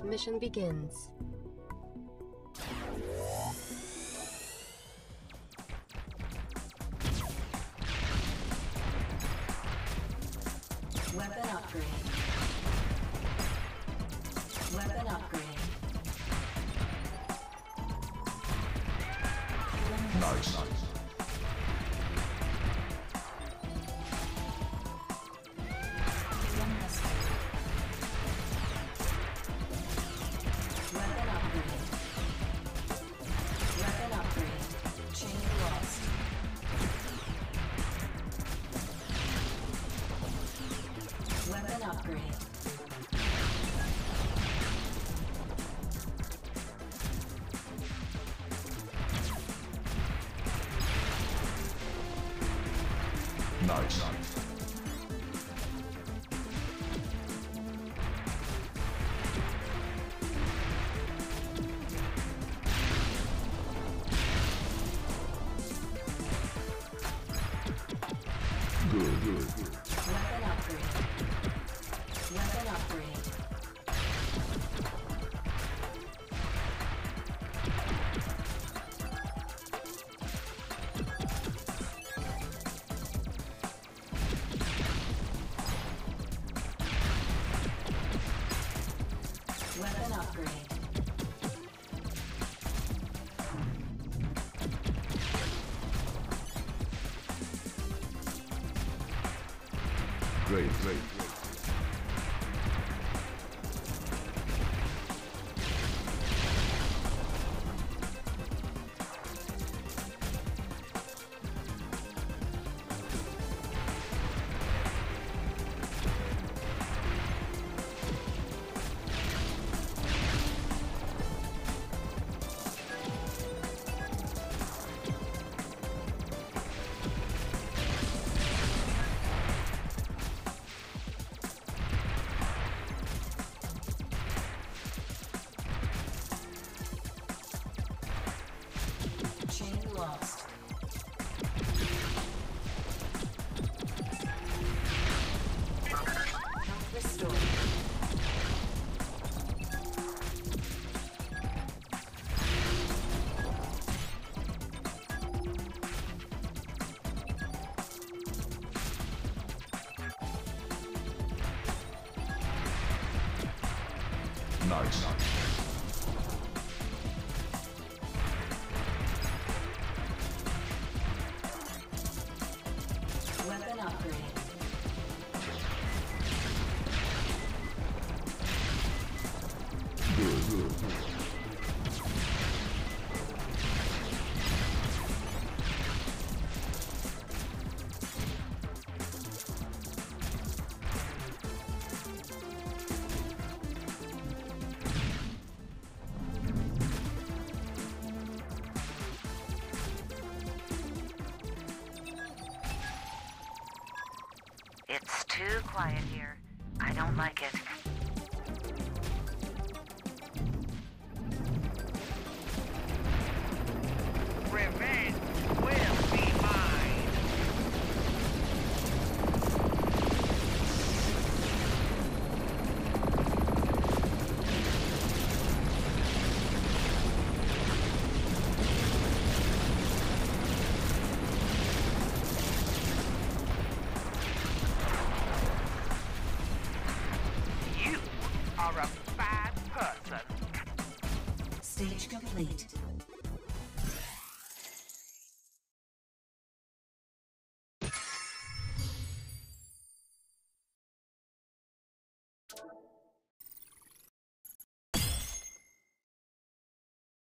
mission begins. Weapon upgrade. Weapon upgrade. Nice. Weapon upgrade. Weapon upgrade. Chain lost. Weapon upgrade. Nice. Good. Weapon upgrade. Weapon upgrade. Weapon upgrade. Great. Chain lost. Health restored. Nice. Weapon upgrade. Good. It's too quiet here. I don't like it. Revenge will be mine. You are a bad person. Stage complete.